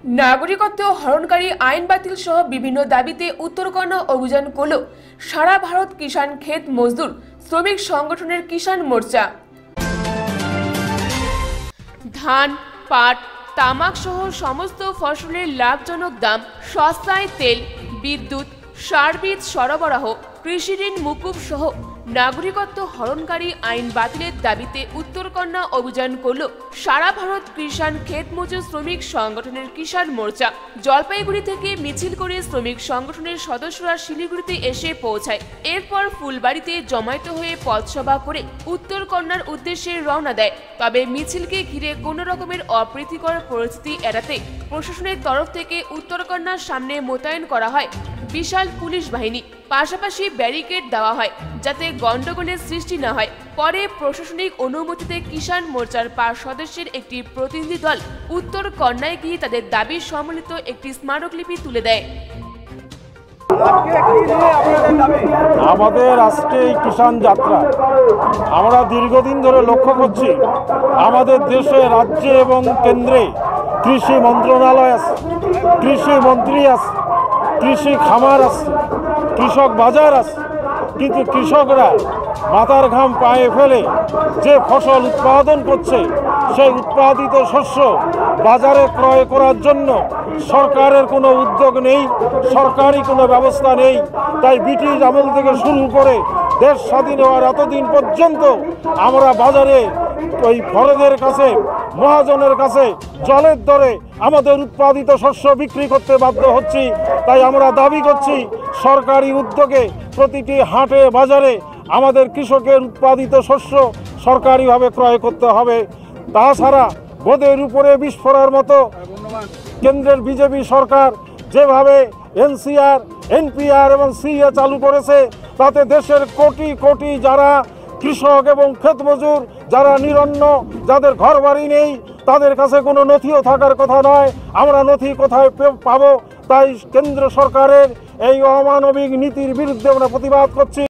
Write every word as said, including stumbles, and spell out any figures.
নাগরিকত্ব হরণকারী আইন বাতিল সহ বিভিন্ন দাবিতে উত্তরকন্যা অভিযান করল সারা ভারত কিষাণ ক্ষেত মজদুর শ্রমিক সংগঠনের কিষাণ মোর্চা। ধান, পাট, তামাক সহ সমস্ত ফসলের লাভজনক দাম, সস্তায় তেল, বিদ্যুৎ, সার বীজ সরবরাহ, কৃষি ঋণ মুকুব সহ নাগরিকত্ব হরণকারী আইন বাতিলের দাবিতে উত্তরকন্যা অভিযান করল সারা ভারত কিষাণ ক্ষেত মজুর শ্রমিক সংগঠনের কিষাণ মোর্চা। জলপাইগুড়ি থেকে মিছিল করে শ্রমিক সংগঠনের সদস্যরা শিলিগুড়িতে এসে পৌঁছায়। এরপর ফুলবাড়িতে জমায়েত হয়ে পথসভা করে উত্তরকন্যার উদ্দেশ্যে রওনা দেয়। তবে মিছিলকে ঘিরে কোনো রকমের অপ্রীতিকর পরিস্থিতি এড়াতে প্রশাসনের তরফ থেকে উত্তরকন্যার সামনে মোতায়েন করা হয় বিশাল পুলিশ বাহিনী, পাশাপাশি ব্যারিকেড দেওয়া হয় যাতে গন্ডগোলের সৃষ্টি না হয়। পরে প্রশাসনিক অনুমতিতে কিষাণ মোর্চার পাঁচ সদস্যের একটি প্রতিনিধি দল উত্তরকন্যায় গিয়ে তাদের দাবি সম্বলিত একটি স্মারকলিপি তুলে দেয়। আমাদের আজকে এই কিষাণ যাত্রা আমরা দীর্ঘদিন ধরে লক্ষ্য করছি, আমাদের দেশে, রাজ্যে এবং কেন্দ্রে কৃষি মন্ত্রণালয় আছে, কৃষি মন্ত্রী আছে, কৃষি খামার আছে, কৃষক বাজার আছে, কিন্তু কৃষকরা মাথার ঘাম পায়ে ফেলে যে ফসল উৎপাদন করছে সেই উৎপাদিত শস্য বাজারে ক্রয় করার জন্য সরকারের কোনো উদ্যোগ নেই, সরকারি কোনো ব্যবস্থা নেই। তাই ব্রিটিশ আমল থেকে শুরু করে দেশ স্বাধীন হওয়ার এতদিন পর্যন্ত আমরা বাজারে ওই ফরদের কাছে, মহাজনের কাছে জলের দরে আমাদের উৎপাদিত শস্য বিক্রি করতে বাধ্য হচ্ছি। তাই আমরা দাবি করছি সরকারি উদ্যোগে প্রতিটি হাটে বাজারে আমাদের কৃষকের উৎপাদিত শস্য সরকারিভাবে ক্রয় করতে হবে। তাছাড়া বোদের উপরে বিস্ফোরণের মতো কেন্দ্রের বিজেপি সরকার যেভাবে এনসিআর, এনপিআর এবং সিএ চালু করেছে, তাতে দেশের কোটি কোটি যারা কৃষক এবং ক্ষেত মজুর, যারা নিরন্ন, যাদের ঘর বাড়ি নেই, তাদের কাছে কোনো নথিও থাকার কথা নয়। আমরা নথি কোথায় পাবো? তাই কেন্দ্র সরকারের এই অমানবিক নীতির বিরুদ্ধে আমরা প্রতিবাদ করছি।